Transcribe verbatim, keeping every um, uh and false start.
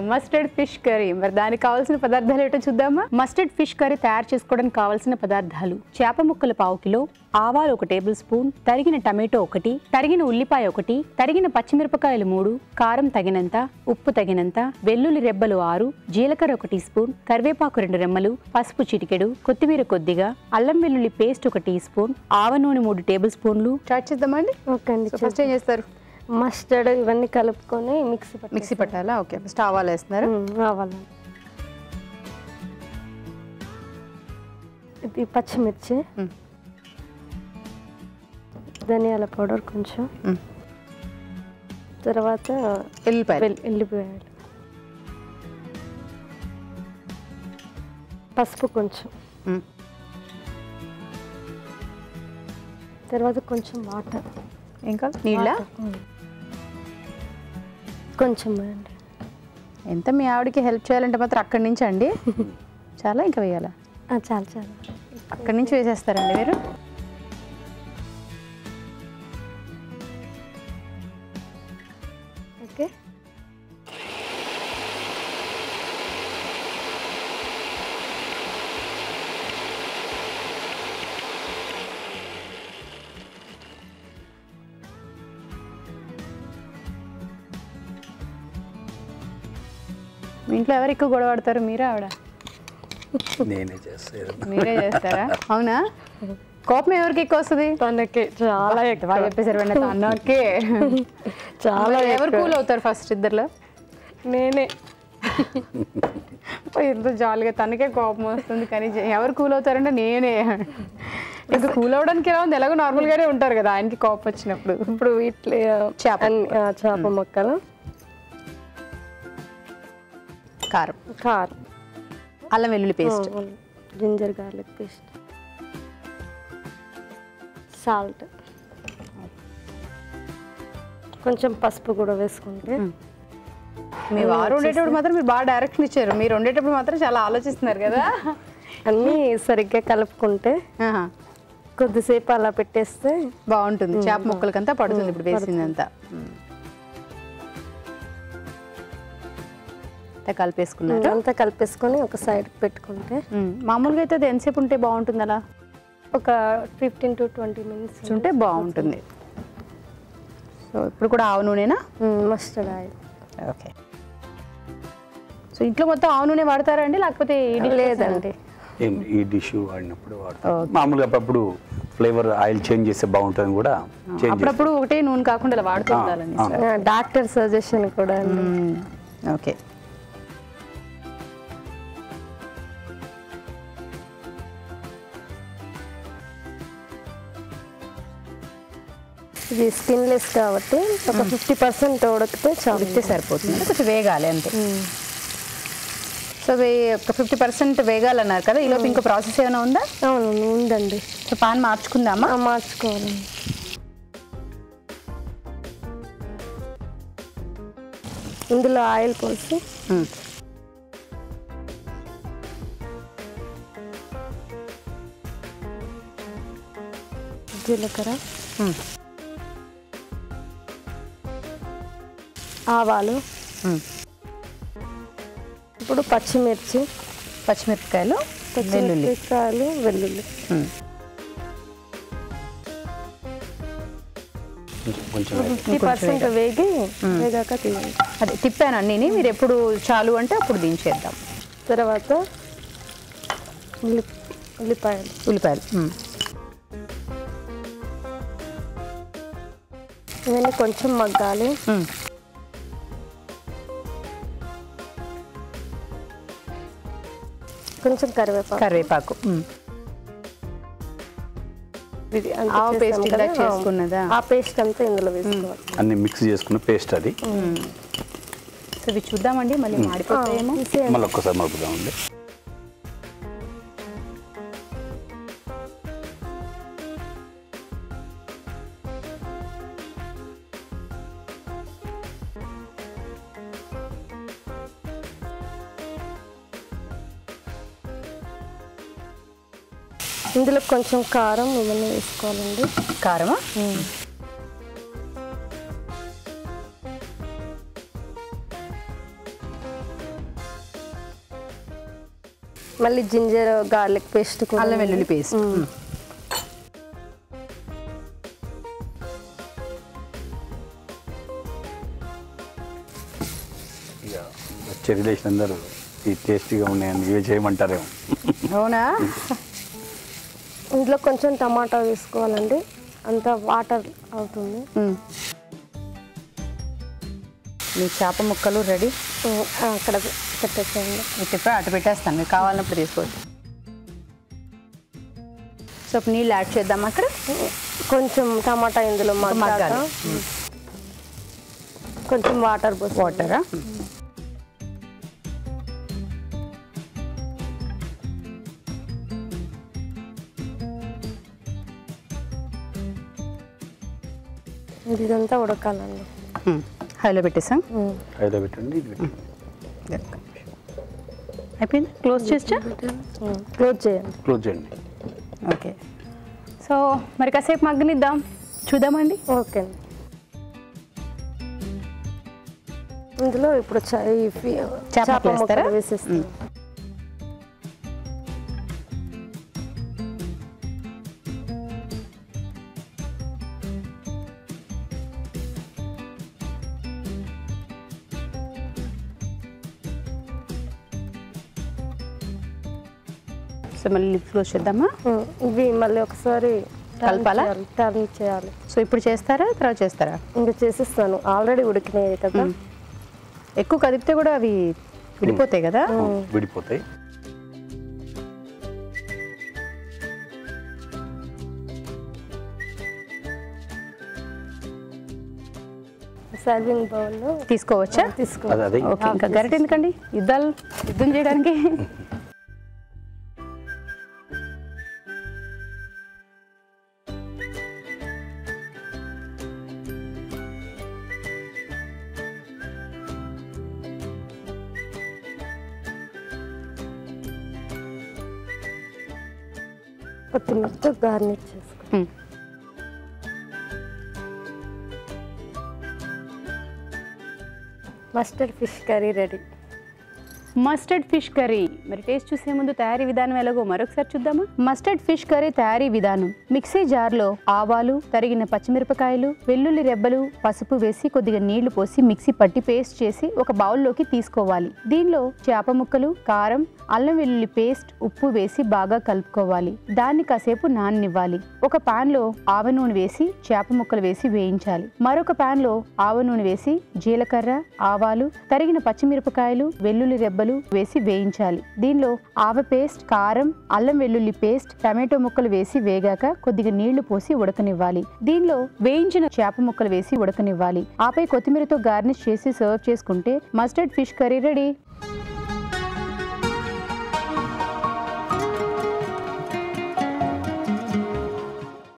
Mustard fish curry. మరి దానికి కావాల్సిన పదార్థాలు ఏంటో చూద్దామా? మస్టర్డ్ ఫిష్ కర్రీ తయారు చేసుకోవడానికి కావాల్సిన పదార్థాలు: చేప ముక్కలు పావు కిలో, ఆవాలు ఒక టేబుల్ స్పూన్, తరిగిన టమాటో ఒకటి, తరిగిన ఉల్లిపాయ ఒకటి, తరిగిన పచ్చిమిరపకాయలు మూడు, కారం తగినంత, ఉప్పు తగినంత, వెల్లుల్లి రెబ్బలు ఆరు, జీలకర్ర ఒక టీ స్పూన్, కరివేపాకు రెండు రెమ్మలు, పసుపు చిటికెడు, కొత్తిమీర కొద్దిగా, అల్లం వెల్లుల్లి పేస్ట్ ఒక టీ స్పూన్, ఆవ నూనె మూడు టేబుల్ స్పూన్లు. స్టార్ట్ చేద్దామండి. ఓకే అండి. ఫస్ట్ ఏం చేస్తారు? మస్టర్డ్ ఇవన్నీ కలుపుకొని మిక్సీ మిక్సీ పట్టాలా? ఓకే. ఫస్ట్ ఆవాలు వేస్తున్నారు. ఆవాలు, ఇది పచ్చిమిర్చి, ధనియాల పౌడర్ కొంచెం, తర్వాత ఎల్లిపాయలు ఎల్లిపాయలు పసుపు కొంచెం, తర్వాత కొంచెం వాటర్, ఇంకా నీళ్ళ కొంచెం అండి. ఎంత మీ ఆవిడకి హెల్ప్ చేయాలంటే మాత్రం అక్కడి నుంచి అండి చాలా ఇంకా వేయాలా? చాలా చాలా అక్కడి నుంచి వేసేస్తారండి మీరు? ఓకే. మీ ఇంట్లో ఎవరు ఎక్కువ గొడవ పడతారు, మీరా ఆవిడ? నేనే చేస్తాను. మీరే చేస్తారా? అవునా? కోపం ఎవరికి ఎక్కువ వస్తుంది? తనకి చాలా ఎక్కువ చెప్పేసారు వెంట. తనకే చాలా. ఎవరు కూల్ అవుతారు ఫస్ట్ ఇద్దరులో? నేనే. ఎంత జాలీగా. తనకే కోపం వస్తుంది కానీ ఎవరు కూల్ అవుతారంటే నేనే. ఇంకా కూల్ అవడానికి ఎలా ఉంది? ఎలాగో నార్మల్గానే ఉంటారు కదా ఆయనకి కోపం వచ్చినప్పుడు. ఇప్పుడు ఇట్లా చేప చేప ముక్కలు, కారం, కారం, అల్లం వెల్లుల్లి paste, ginger garlic paste, salt, కొంచెం పసుపు కూడా వేసుకుంటే. మీ వారు ఉండేటప్పుడు మాత్రం మీరు బాగా డైరెక్షన్ ఇచ్చారు. మీరు ఉండేటప్పుడు మాత్రం చాలా ఆలోచిస్తున్నారు కదా. అన్నీ సరిగ్గా కలుపుకుంటే కొద్దిసేపు అలా పెట్టేస్తే బాగుంటుంది. చేప ముక్కలకంతా పడుతుంది ఇప్పుడు వేసిందంతా. కలిపేసుకున్నారు. అంతా కలిపేసుకొని ఒక సైడ్ పెట్టుకుంటే మామూలుగా అయితే అది ఎంతసేపు ఉంటే బాగుంటుంది? అలా ఒక ఫిఫ్టీన్ టు ట్వంటీ మినిట్స్ ఉంటే బాగుంటుంది. సో ఇప్పుడు కూడా ఆవు నూనెనా? Mustard oil. ఓకే. సో ఇంట్లో మొత్తం ఆవు నూనె వాడతారా అండి లేకపోతే? లేదండి, ఈ డిష్ వాడినప్పుడు వాడతాం. మామూలుగా అప్పుడు ఫ్లేవర్ ఆయిల్ చేంజ్ చేస్తే బాగుంటుంది కూడా. అప్పుడప్పుడు ఒకటే నూనె కాకుండా ఇలా వాడుతూ ఉండాలని డాక్టర్ సజెషన్ కూడా. ఓకే. ఇది స్కిన్లెస్ కాబట్టి ఒక ఫిఫ్టీ పర్సెంట్ ఉడికితే ఉడికితే సరిపోతుంది. కొంచెం వేగాలి అంతే. సో ఒక ఫిఫ్టీ పర్సెంట్ వేగాలన్నారు కదా. ఈలోపు ఇంకో ప్రాసెస్ ఏమైనా ఉందా? అవును ఉందండి. సో పాన్ మార్చుకుందామా? మార్చుకోవాలి. ఇందులో ఆయిల్ పోసి జీలకర్ర, ఆవాలు, ఇప్పుడు పచ్చిమిర్చి, పచ్చిమిరపకాయలు, పచ్చిమిరపకాయలు, వెల్లుల్లి ఫిఫ్టీ పర్సెంట్ వేగి వేగాక తీయండి. అదే తిప్పానండి. మీరు ఎప్పుడు చాలు అంటే అప్పుడు దించేద్దాం. తర్వాత ఉల్లి ఉల్లిపాయలు ఉల్లిపాయలు ఇవన్నీ కొంచెం మగ్గాలి. కొంచెం కరివేపాకు కరివేపాకు ఆవు పేస్ట్ చేసుకున్నదా? ఆ పేస్ట్ అంతా ఇందులో వేసుకోవాలి. అన్ని మిక్స్ చేసుకున్న పేస్ట్ అది. సో ఇవి చూద్దామండి, మళ్ళీ మాడిపోతాయేమో. మళ్ళీ ఒక్కసారి మలుపుదామండి. ఇందులో కొంచెం కారం ఇవన్నీ వేసుకోవాలండి. కారమా? మళ్ళీ జింజర్ గార్లిక్ పేస్ట్, అల్లం వెల్లుల్లి పేస్ట్. వచ్చే రిలేషన్ అందరూ ఈ టేస్టీగా ఉన్నాయని ఇవే చేయమంటారేమో. అవునా? ఇందులో కొంచెం టమాటా వేసుకోవాలండి, అంత వాటర్ అవుతుంది. మీ చేప ముక్కలు రెడీ. అక్కడ పెట్టేసేయండి. ఇటు అటు పెట్టేస్తాను, మీకు కావాలన్నప్పుడు తీసుకోవచ్చు. సో నీళ్ళు యాడ్ చేద్దాం. అక్కడ కొంచెం టమాటా ఇందులో మగ్గాలి, కొంచెం వాటర్ పోసి. వాటరా? ఇదంతా ఉడకాలండి. హైలో పెట్టేసాం. హైలో పెట్టండి. ఇది అయిపోయింది. క్లోజ్ చేస్తా. క్లోజ్ చేయండి. క్లోజ్ చేయండి. ఓకే. సో మరి కాసేపు మగ్గనిద్దాం, చూద్దామండి. ఓకే. ఇందులో ఇప్పుడు చేప ముక్కలు వేసేస్తాం. సో మళ్ళీ లిప్ క్లోజ్ చేద్దామా? ఇవి మళ్ళీ ఒకసారి కలపాలా? టర్న్ చేయాలి. సో ఇప్పుడు చేస్తారా, తర్వాత చేస్తారా? ఇంకా చేసేస్తాను, ఆల్రెడీ ఉడికినాయి కదా. ఎక్కువ కదిపితే కూడా అవి విడిపోతాయి కదా. విడిపోతాయి. సర్వింగ్ బౌల్లో తీసుకోవచ్చా? తీసుకోవాలి. ఓకే. ఇంకా గరిటె ఎందుకండి, యుద్ధాలు యుద్ధం చేయడానికి. కొత్తిమీరతో గార్నిష్ చేసుకో. Mustard fish curry ready. Mustard fish curry. మరి టేస్ట్ చూసే ముందు తయారీ విధానం ఎలాగో మరొకసారి చూద్దామా? మస్టర్డ్ ఫిష్ కర్రీ తయారీ విధానం: మిక్సీ జార్లో ఆవాలు, తరిగిన పచ్చిమిరపకాయలు, వెల్లుల్లి రెబ్బలు, పసుపు వేసి కొద్దిగా నీళ్లు పోసి మిక్సీ పట్టి పేస్ట్ చేసి ఒక బౌల్లోకి తీసుకోవాలి. దీనిలో చేప ముక్కలు, కారం, అల్లం వెల్లుల్లి పేస్ట్, ఉప్పు వేసి బాగా కలుపుకోవాలి. దాన్ని కాసేపు నాననివ్వాలి. ఒక పాన్ లో ఆవ నూనె వేసి చేప ముక్కలు వేసి వేయించాలి. మరొక పాన్ లో ఆవ నూనె వేసి జీలకర్ర, ఆవాలు, తరిగిన పచ్చిమిరపకాయలు, వెల్లుల్లి రెబ్బలు వేసి వేయించాలి. దీనిలో ఆవ పేస్ట్, కారం, అల్లం వెల్లుల్లి పేస్ట్, టమాటో ముక్కలు వేసి వేగాక కొద్దిగా నీళ్లు పోసి ఉడకనివ్వాలి. దీనిలో వేయించిన చేప ముక్కలు వేసి ఉడకనివ్వాలి. ఆపై కొత్తిమీరతో గార్నిష్ చేసి సర్వ్ చేసుకుంటే మస్టర్డ్ ఫిష్ కర్రీ రెడీ.